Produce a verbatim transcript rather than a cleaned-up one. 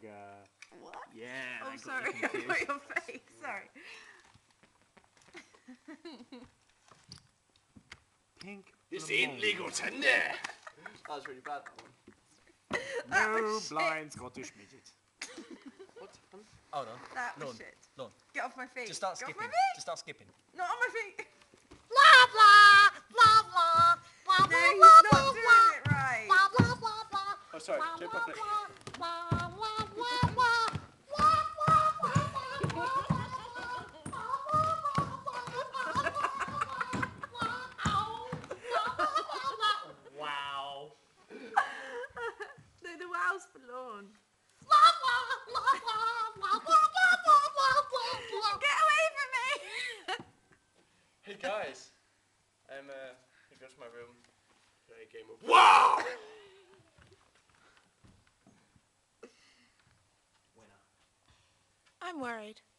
uh... What? Yeah. Oh, I got sorry. you I got confused. your face. Sorry. Pink. This Lamont. ain't legal tender. That was really bad, that one. That No was blind shit. Scottish midget. What happened? Hold on. That was Lawn. shit. Lawn. Get off my feet. Just start Get skipping. off my feet. Just start skipping. Not on my feet. Blah blah blah blah blah No, blah he's blah not doing it right. blah blah blah blah. Oh, sorry. Jump off it. Wow. No, the wow's for Lawn. Get away from me. Hey guys. I'm uh gonna go to my room. Play a game of wow! I'm worried.